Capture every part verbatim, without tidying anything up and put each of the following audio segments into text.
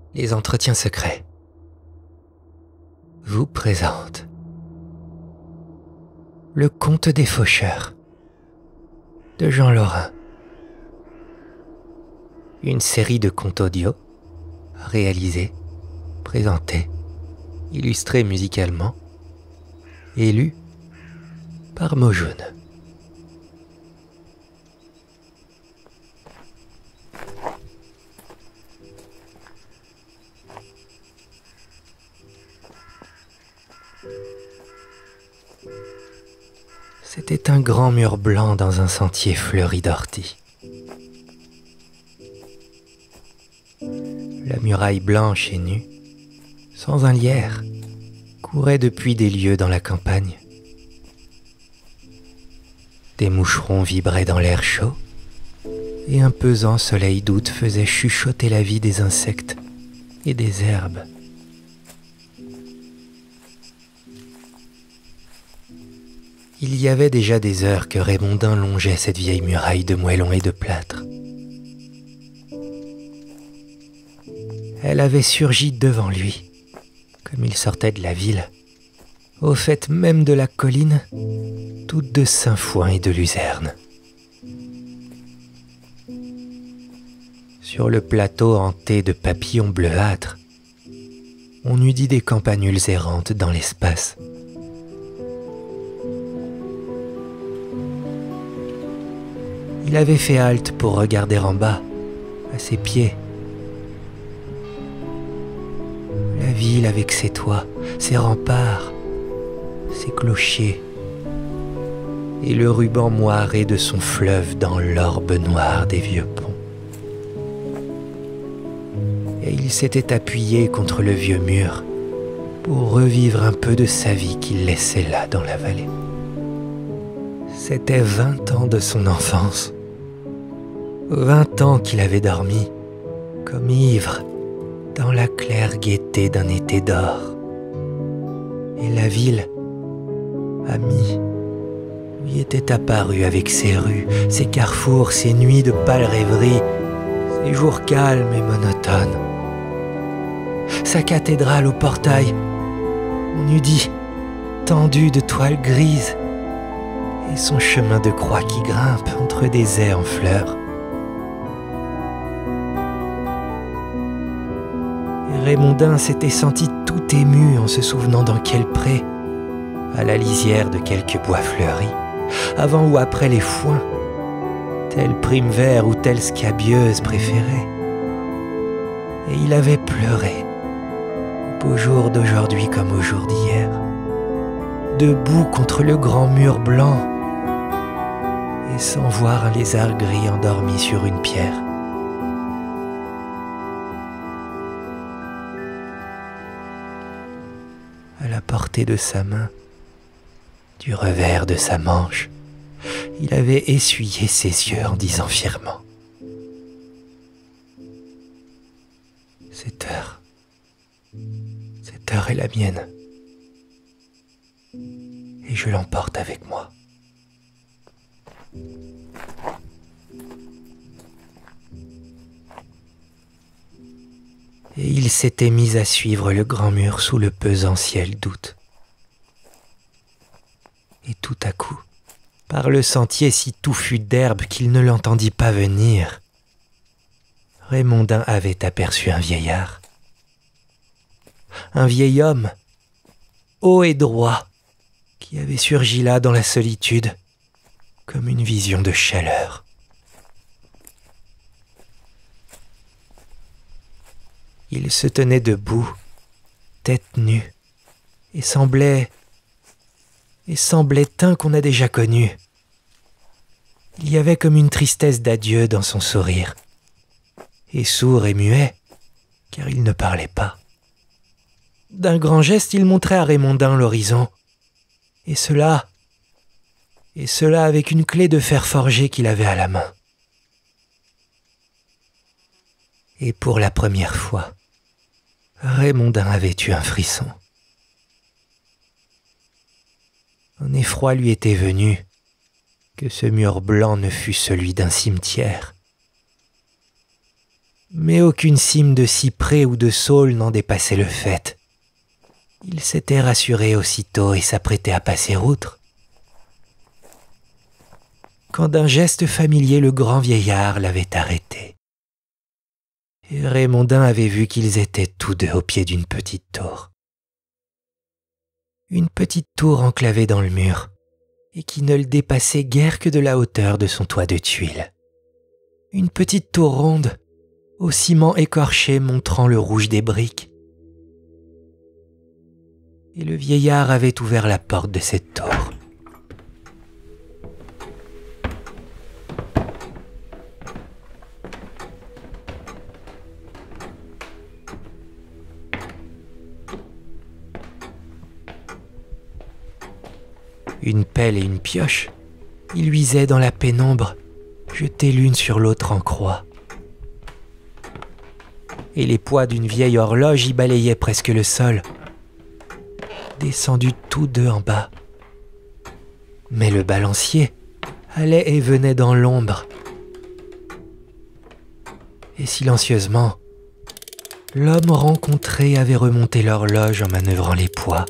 Les entretiens secrets vous présentent Le Conte des Faucheurs de Jean Lorrain. Une série de contes audio réalisés, présentés, illustrés musicalement et lus par Mojoun. C'était un grand mur blanc dans un sentier fleuri d'orties. La muraille blanche et nue, sans un lierre, courait depuis des lieues dans la campagne. Des moucherons vibraient dans l'air chaud, et un pesant soleil d'août faisait chuchoter la vie des insectes et des herbes. Il y avait déjà des heures que Raymondin longeait cette vieille muraille de moellons et de plâtre. Elle avait surgi devant lui, comme il sortait de la ville, au fait même de la colline, toute de sainfoin et de luzerne. Sur le plateau hanté de papillons bleuâtres, on eût dit des campanules errantes dans l'espace. Il avait fait halte pour regarder en bas, à ses pieds. La ville avec ses toits, ses remparts, ses clochers, et le ruban moiré de son fleuve dans l'orbe noire des vieux ponts. Et il s'était appuyé contre le vieux mur pour revivre un peu de sa vie qu'il laissait là dans la vallée. C'était vingt ans de son enfance. Vingt ans qu'il avait dormi, comme ivre, dans la claire gaieté d'un été d'or. Et la ville, amie, lui était apparue avec ses rues, ses carrefours, ses nuits de pâle rêverie, ses jours calmes et monotones. Sa cathédrale au portail, on eût dit, tendue de toiles grises, et son chemin de croix qui grimpe entre des haies en fleurs. Raymondin s'était senti tout ému en se souvenant dans quel pré, à la lisière de quelques bois fleuris, avant ou après les foins, tel prime-vert ou telle scabieuse préférée. Et il avait pleuré, au beau jour d'aujourd'hui comme au jour d'hier, debout contre le grand mur blanc, et sans voir un lézard gris endormi sur une pierre. À la portée de sa main, du revers de sa manche, il avait essuyé ses yeux en disant fièrement : « Cette heure, cette heure est la mienne, et je l'emporte avec moi. » Et il s'était mis à suivre le grand mur sous le pesant ciel d'août. Et tout à coup, par le sentier si touffu d'herbe qu'il ne l'entendit pas venir, Raymondin avait aperçu un vieillard. Un vieil homme, haut et droit, qui avait surgi là dans la solitude, comme une vision de chaleur. Il se tenait debout, tête nue, et semblait, et semblait un qu'on a déjà connu. Il y avait comme une tristesse d'adieu dans son sourire, et sourd et muet, car il ne parlait pas. D'un grand geste, il montrait à Raymondin l'horizon, et cela, et cela avec une clé de fer forgé qu'il avait à la main. Et pour la première fois, Raymondin avait eu un frisson. Un effroi lui était venu, que ce mur blanc ne fût celui d'un cimetière. mais aucune cime de cyprès ou de saule n'en dépassait le faîte. Il s'était rassuré aussitôt et s'apprêtait à passer outre, quand d'un geste familier le grand vieillard l'avait arrêté. Et Raymondin avait vu qu'ils étaient tous deux au pied d'une petite tour. Une petite tour enclavée dans le mur, et qui ne le dépassait guère que de la hauteur de son toit de tuiles. Une petite tour ronde, au ciment écorché montrant le rouge des briques. Et le vieillard avait ouvert la porte de cette tour. Une pelle et une pioche, ils luisaient dans la pénombre, jetées l'une sur l'autre en croix. Et les poids d'une vieille horloge y balayaient presque le sol, descendus tous deux en bas. Mais le balancier allait et venait dans l'ombre. Et silencieusement, l'homme rencontré avait remonté l'horloge en manœuvrant les poids.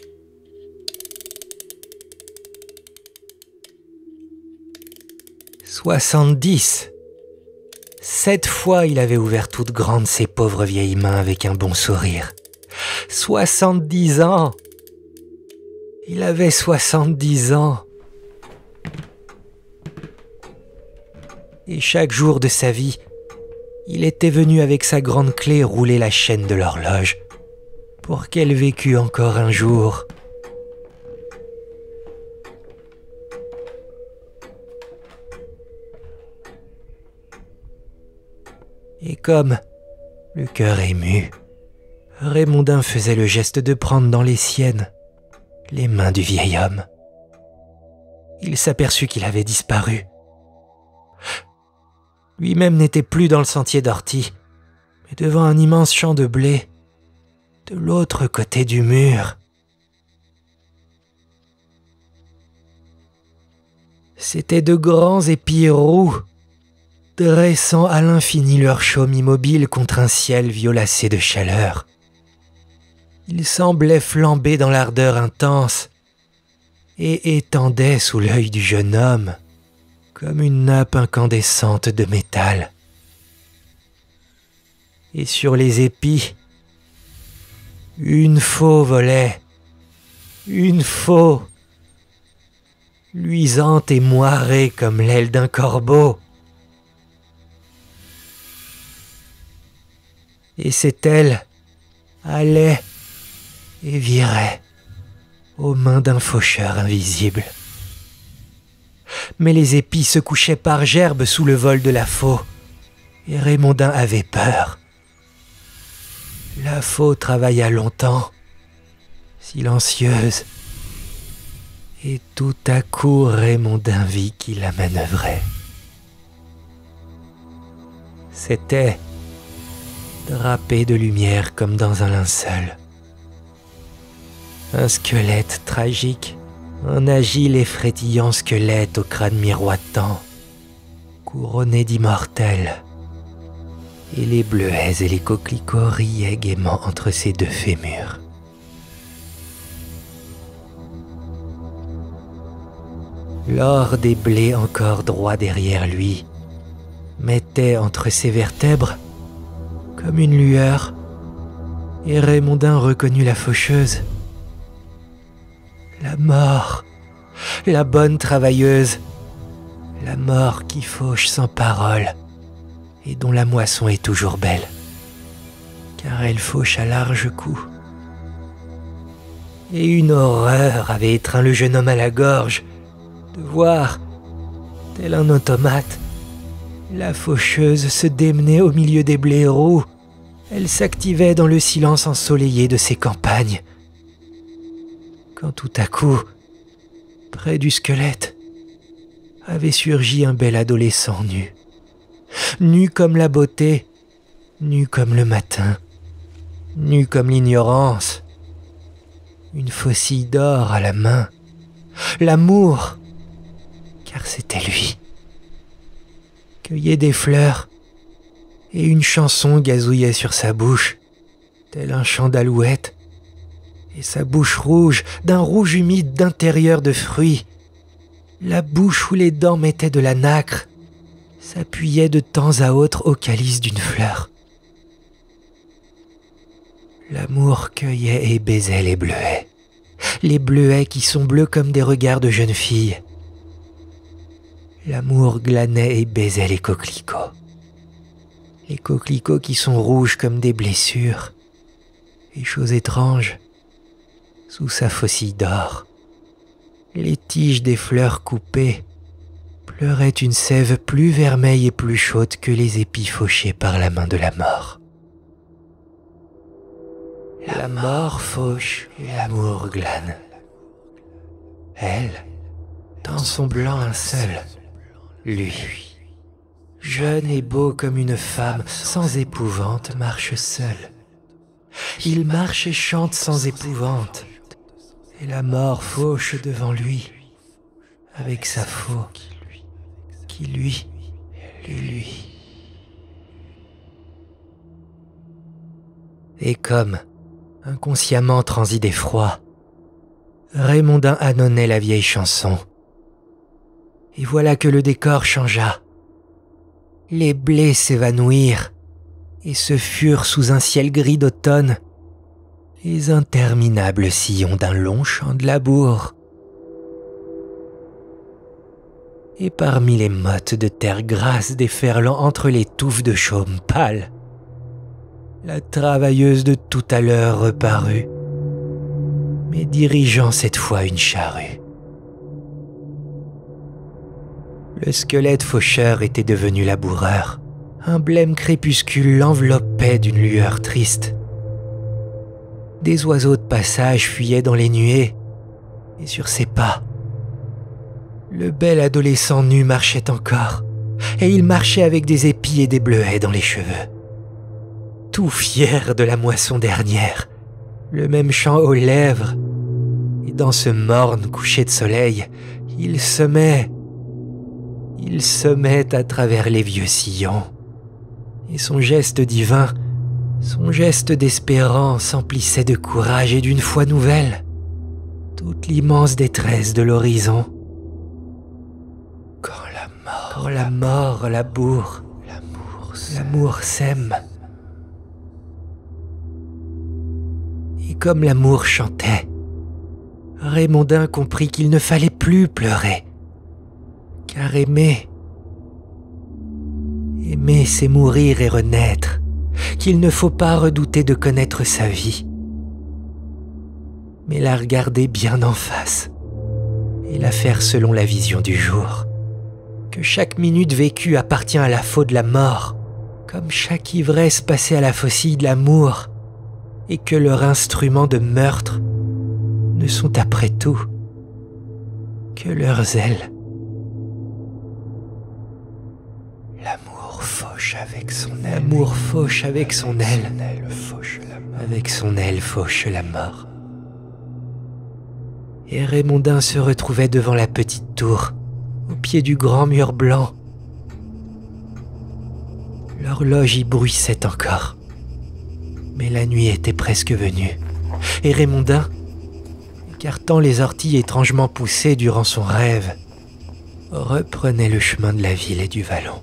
Soixante-dix. Sept fois il avait ouvert toutes grandes ses pauvres vieilles mains avec un bon sourire. Soixante-dix ans. Il avait soixante-dix ans. Et chaque jour de sa vie, il était venu avec sa grande clé rouler la chaîne de l'horloge pour qu'elle vécût encore un jour. Et comme, le cœur ému, Raymondin faisait le geste de prendre dans les siennes les mains du vieil homme, il s'aperçut qu'il avait disparu. Lui-même n'était plus dans le sentier d'ortie, mais devant un immense champ de blé, de l'autre côté du mur. C'étaient de grands épis roux, dressant à l'infini leur chaume immobile contre un ciel violacé de chaleur. Ils semblaient flamber dans l'ardeur intense et étendaient sous l'œil du jeune homme comme une nappe incandescente de métal. Et sur les épis, une faux volait, une faux, luisante et moirée comme l'aile d'un corbeau. Et cette aile allait et virait aux mains d'un faucheur invisible. Mais les épis se couchaient par gerbes sous le vol de la faux, et Raymondin avait peur. La faux travailla longtemps, silencieuse, et tout à coup Raymondin vit qui la manœuvrait. C'était drapé de lumière comme dans un linceul. Un squelette tragique, un agile et frétillant squelette au crâne miroitant, couronné d'immortels, et les bleuets et les coquelicots riaient gaiement entre ses deux fémurs. L'or des blés encore droit derrière lui mettait entre ses vertèbres comme une lueur, et Raymondin reconnut la faucheuse. La mort, la bonne travailleuse, la mort qui fauche sans parole et dont la moisson est toujours belle, car elle fauche à larges coups. Et une horreur avait étreint le jeune homme à la gorge, de voir, tel un automate, la faucheuse se démener au milieu des blaireaux. Elle s'activait dans le silence ensoleillé de ces campagnes. Quand tout à coup, près du squelette, avait surgi un bel adolescent nu. Nu comme la beauté, nu comme le matin, nu comme l'ignorance. Une faucille d'or à la main. L'amour, car c'était lui. Cueillait des fleurs et une chanson gazouillait sur sa bouche, tel un chant d'alouette, et sa bouche rouge, d'un rouge humide d'intérieur de fruits, la bouche où les dents mettaient de la nacre, s'appuyait de temps à autre au calice d'une fleur. L'amour cueillait et baisait les bleuets, les bleuets qui sont bleus comme des regards de jeunes filles. L'amour glanait et baisait les coquelicots, les coquelicots qui sont rouges comme des blessures, et chose étrange, sous sa faucille d'or, les tiges des fleurs coupées pleuraient une sève plus vermeille et plus chaude que les épis fauchés par la main de la mort. La mort fauche et l'amour glane. Elle, dans son blanc linceul, lui, jeune et beau comme une femme, sans épouvante, marche seul. Il marche et chante sans épouvante, et la mort fauche devant lui, avec sa faux, qui lui, lui, lui. Et comme, inconsciemment transi d'effroi, Raymondin annonnait la vieille chanson. Et voilà que le décor changea. Les blés s'évanouirent, et ce furent sous un ciel gris d'automne les interminables sillons d'un long champ de labour. Et parmi les mottes de terre grasse déferlant entre les touffes de chaume pâle, la travailleuse de tout à l'heure reparut, mais dirigeant cette fois une charrue. Le squelette faucheur était devenu laboureur. Un blême crépuscule l'enveloppait d'une lueur triste. Des oiseaux de passage fuyaient dans les nuées, et sur ses pas, le bel adolescent nu marchait encore, et il marchait avec des épis et des bleuets dans les cheveux. Tout fier de la moisson dernière, le même chant aux lèvres, et dans ce morne coucher de soleil, il semait, il semait à travers les vieux sillons, et son geste divin, son geste d'espérance emplissait de courage et d'une foi nouvelle toute l'immense détresse de l'horizon. Quand la mort, quand la mort laboure, l'amour, l'amour sème. Et comme l'amour chantait, Raymondin comprit qu'il ne fallait plus pleurer, car aimer, aimer c'est mourir et renaître, qu'il ne faut pas redouter de connaître sa vie, mais la regarder bien en face et la faire selon la vision du jour, que chaque minute vécue appartient à la faux de la mort, comme chaque ivresse passée à la faucille de l'amour, et que leurs instruments de meurtre ne sont après tout que leurs ailes. L'amour fauche avec son aile, l'amour fauche avec son aile, avec son aile fauche la mort. Et Raymondin se retrouvait devant la petite tour, au pied du grand mur blanc. L'horloge y bruissait encore, mais la nuit était presque venue, et Raymondin, écartant les orties étrangement poussées durant son rêve, reprenait le chemin de la ville et du vallon.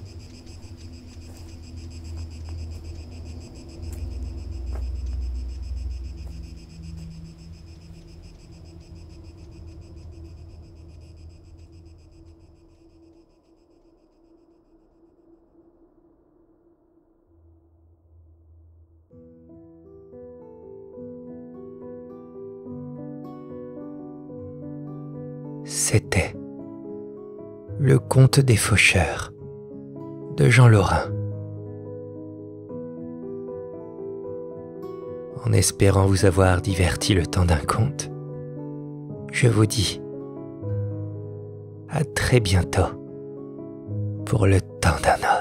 C'était Le Conte des Faucheurs de Jean Lorrain. En espérant vous avoir diverti le temps d'un conte, je vous dis à très bientôt pour le temps d'un autre.